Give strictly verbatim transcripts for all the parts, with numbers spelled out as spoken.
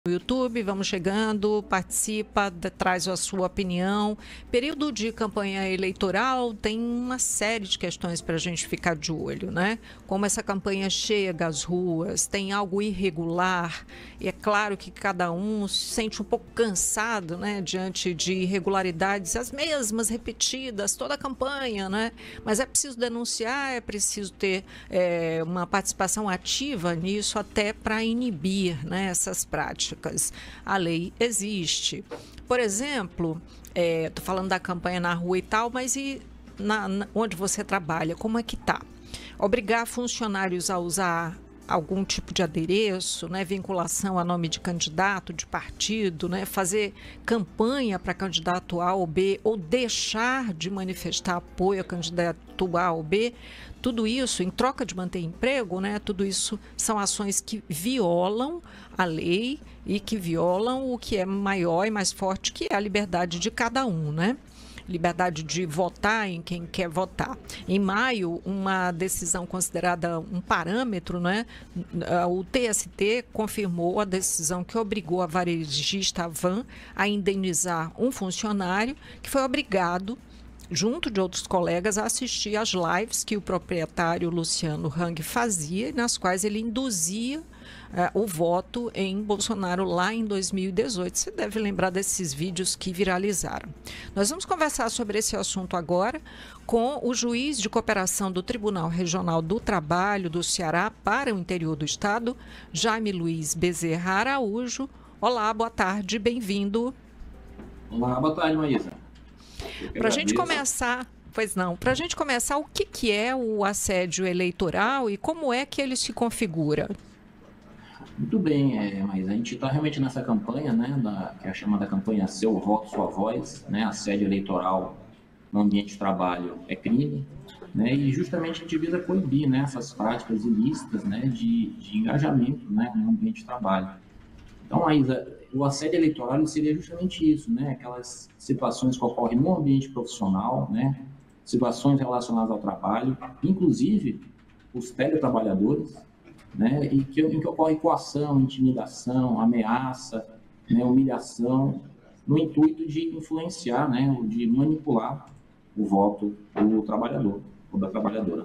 No YouTube, vamos chegando, participa, de- traz a sua opinião. Período de campanha eleitoral tem uma série de questões para a gente ficar de olho, né? Como essa campanha chega às ruas, tem algo irregular, e é claro que cada um se sente um pouco cansado, né? Diante de irregularidades, as mesmas, repetidas, toda a campanha, né? Mas é preciso denunciar, é preciso ter é, uma participação ativa nisso até para inibir, né, essas práticas. A lei existe. Por exemplo, estou falando da campanha na rua e tal, mas e na, na, onde você trabalha, como é que está? Obrigar funcionários a usar algum tipo de adereço, né, vinculação a nome de candidato, de partido, né, fazer campanha para candidato A ou B, ou deixar de manifestar apoio a candidato A ou B, tudo isso, em troca de manter emprego, né, tudo isso são ações que violam a lei e que violam o que é maior e mais forte, que é a liberdade de cada um, né? Liberdade de votar em quem quer votar. Em maio, uma decisão considerada um parâmetro, né? O T S T confirmou a decisão que obrigou a varejista Van a indenizar um funcionário que foi obrigado, junto de outros colegas, a assistir às lives que o proprietário Luciano Hang fazia, nas quais ele induzia Uh, o voto em Bolsonaro lá em dois mil e dezoito. Você deve lembrar desses vídeos que viralizaram. Nós vamos conversar sobre esse assunto agora com o juiz de cooperação do Tribunal Regional do Trabalho do Ceará para o interior do estado, Jaime Luiz Bezerra Araújo. Olá, boa tarde, bem-vindo. Olá, boa tarde, Maísa. Para a gente começar... Pois não. Para a gente começar, o que, que é o assédio eleitoral e como é que ele se configura? Muito bem, é, mas a gente está realmente nessa campanha, né, da, que é a chamada campanha Seu Voto, Sua Voz, né, assédio eleitoral no ambiente de trabalho é crime, né, e justamente a gente visa coibir, né, essas práticas ilícitas, né, de, de engajamento, né, no ambiente de trabalho. Então, Maísa, o assédio eleitoral seria justamente isso, né, aquelas situações que ocorrem no ambiente profissional, né, situações relacionadas ao trabalho, inclusive os teletrabalhadores, né, e que, em que ocorre coação, intimidação, ameaça, né, humilhação, no intuito de influenciar, né, de manipular o voto do trabalhador ou da trabalhadora.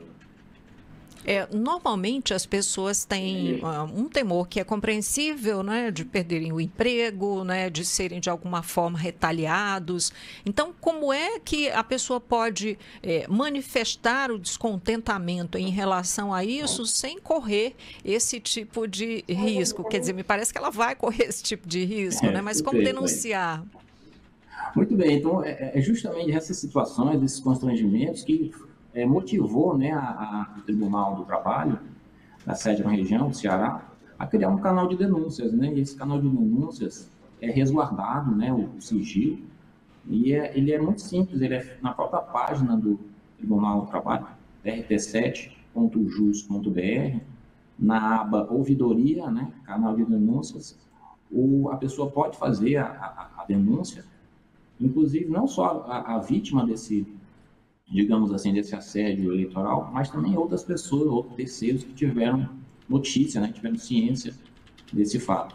É, normalmente as pessoas têm uh, um temor que é compreensível, né, de perderem o emprego, né, de serem de alguma forma retaliados. Então, como é que a pessoa pode é, manifestar o descontentamento em relação a isso sem correr esse tipo de risco? Quer dizer, me parece que ela vai correr esse tipo de risco, né? Mas como denunciar? Muito bem, então é, é justamente essas situações, esses constrangimentos que É, motivou, né, a, a, o Tribunal do Trabalho, da sede na região do Ceará, a criar um canal de denúncias, né, e esse canal de denúncias é resguardado, né, o, o sigilo, e é, ele é muito simples, ele é na própria página do Tribunal do Trabalho, r t sete ponto jus ponto b r, na aba Ouvidoria, né, canal de denúncias, o, a pessoa pode fazer a, a, a denúncia, inclusive não só a, a vítima desse digamos assim, desse assédio eleitoral, mas também outras pessoas, outros terceiros que tiveram notícia, né, tiveram ciência desse fato.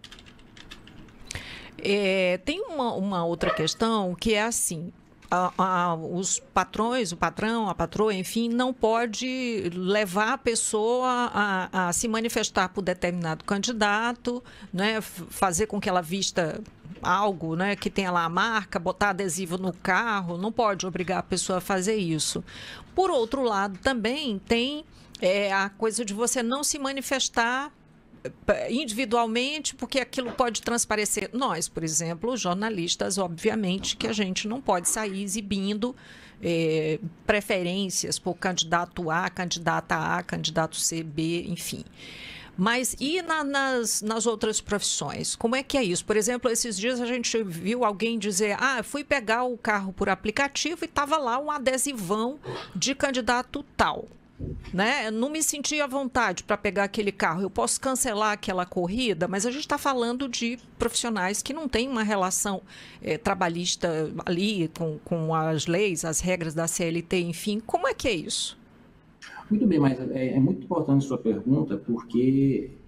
É, tem uma, uma outra questão que é assim, a, a, os patrões, o patrão, a patroa, enfim, não pode levar a pessoa a, a se manifestar por determinado candidato, né, fazer com que ela vista algo, né, que tenha lá a marca, botar adesivo no carro, não pode obrigar a pessoa a fazer isso. Por outro lado, também tem é, a coisa de você não se manifestar individualmente, porque aquilo pode transparecer. Nós, por exemplo, jornalistas, obviamente que a gente não pode sair exibindo é, preferências por candidato A, candidata A, candidato C, B, enfim. Mas e na, nas, nas outras profissões? Como é que é isso? Por exemplo, esses dias a gente viu alguém dizer, ah, fui pegar o carro por aplicativo e estava lá um adesivão de candidato tal. Né? Não me senti à vontade para pegar aquele carro. Eu posso cancelar aquela corrida, mas a gente está falando de profissionais que não têm uma relação é, trabalhista ali com, com as leis, as regras da C L T, enfim. Como é que é isso? Muito bem, mas é, é muito importante a sua pergunta, porque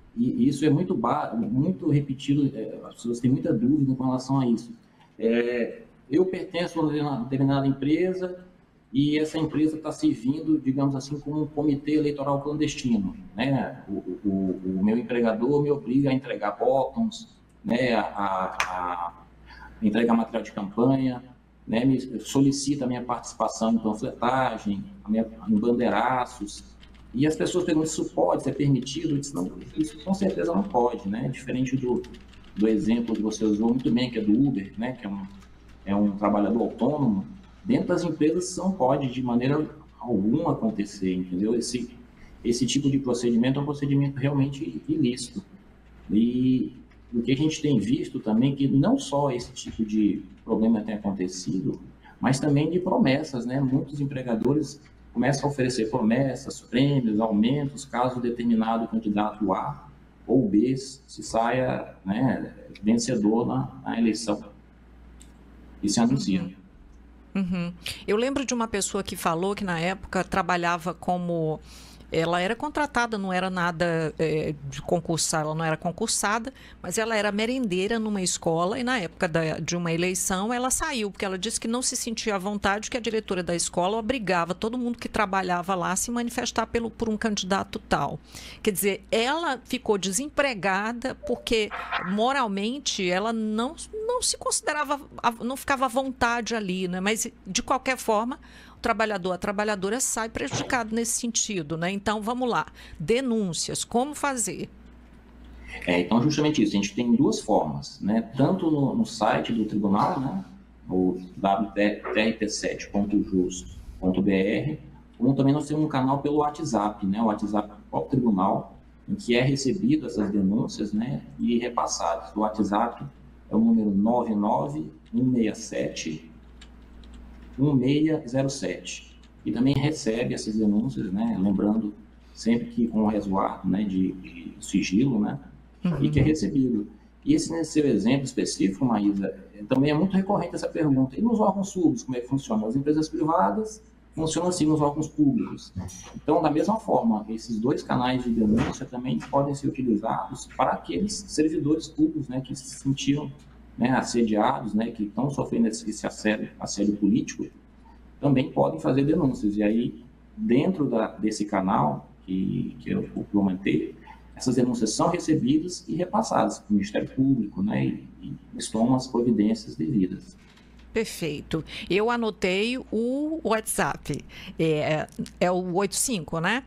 e isso é muito, muito repetido, as pessoas têm muita dúvida com relação a isso. É, eu pertenço a uma determinada empresa e essa empresa está servindo, digamos assim, como um comitê eleitoral clandestino, né? O, o, o meu empregador me obriga a entregar botões, né? a, a, a entregar material de campanha, né? Me solicita a minha participação em panfletagem, a minha, em bandeiraços, e as pessoas perguntam se isso pode, se é permitido. Eu disse, não, isso com certeza não pode, né? Diferente do, do exemplo que você usou muito bem, que é do Uber, né? Que é um, é um trabalhador autônomo. Dentro das empresas isso não pode de maneira alguma acontecer, entendeu? Esse, esse tipo de procedimento é um procedimento realmente ilícito. E o que a gente tem visto também, que não só esse tipo de problema tem acontecido, mas também de promessas, né? Muitos empregadores começam a oferecer promessas, prêmios, aumentos, caso determinado candidato A ou B se saia, né, vencedor na, na eleição. E se anuncia. Uhum. Eu lembro de uma pessoa que falou que na época trabalhava como... Ela era contratada, não era nada é, de concursar, ela não era concursada, mas ela era merendeira numa escola e na época da, de uma eleição ela saiu, porque ela disse que não se sentia à vontade, que a diretora da escola obrigava todo mundo que trabalhava lá a se manifestar pelo, por um candidato tal. Quer dizer, ela ficou desempregada porque moralmente ela não, não se considerava, não ficava à vontade ali, né? Mas de qualquer forma... O trabalhador, a trabalhadora sai prejudicado nesse sentido, né? Então, vamos lá. Denúncias, como fazer? É, então, justamente isso. A gente tem duas formas, né? Tanto no, no site do tribunal, né? O w t r t sete ponto jus ponto b r, como também nós temos um canal pelo WhatsApp, né? O WhatsApp do próprio tribunal, em que é recebido essas denúncias, né? E repassadas. O WhatsApp é o número nove nove um seis sete um seis zero sete, e também recebe essas denúncias, né, lembrando sempre que com o resguardo, né, de, de sigilo, né, uhum. E que é recebido. E esse, nesse seu exemplo específico, Maísa, também é muito recorrente essa pergunta. E nos órgãos públicos, como é que funciona? As empresas privadas funcionam assim nos órgãos públicos. Então, da mesma forma, esses dois canais de denúncia também podem ser utilizados para aqueles servidores públicos, né, que se sentiram, né, assediados, né, que estão sofrendo esse assédio, assédio político, também podem fazer denúncias. E aí, dentro da, desse canal que, que eu vou manter, essas denúncias são recebidas e repassadas para o Ministério Público, né, e, e eles tomam as providências devidas. Perfeito. Eu anotei o WhatsApp. É, é o oitenta e cinco, né?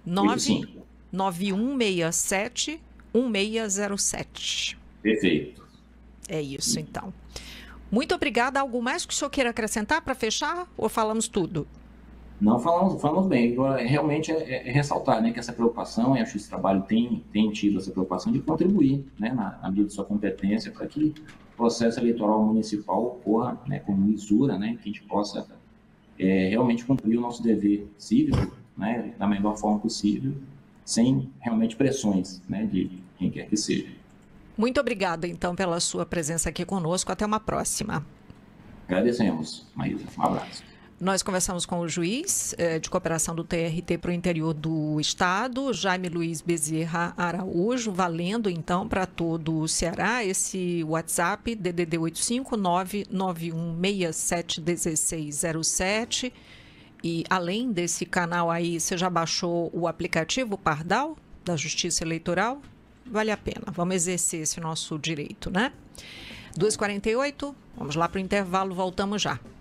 nove um seis sete um seis zero sete. Perfeito. É isso, então. Muito obrigada. Algo mais que o senhor queira acrescentar para fechar? Ou falamos tudo? Não, falamos, falamos bem. Agora, realmente é, é ressaltar, né, que essa preocupação, e acho que esse trabalho tem, tem tido essa preocupação de contribuir, né, na, na medida de sua competência, para que o processo eleitoral municipal ocorra, né, com lisura, né, que a gente possa é, realmente cumprir o nosso dever cívico, né, da melhor forma possível, sem realmente pressões, né, de quem quer que seja. Muito obrigada, então, pela sua presença aqui conosco. Até uma próxima. Agradecemos, Maísa. Um abraço. Nós conversamos com o juiz eh, de cooperação do T R T para o interior do estado, Jaime Luiz Bezerra Araújo, valendo, então, para todo o Ceará, esse WhatsApp, D D D oito cinco nove nove um seis sete um seis zero sete. E, além desse canal aí, você já baixou o aplicativo Pardal, da Justiça Eleitoral? Vale a pena. Vamos exercer esse nosso direito, né? duas e quarenta e oito, vamos lá para o intervalo, voltamos já.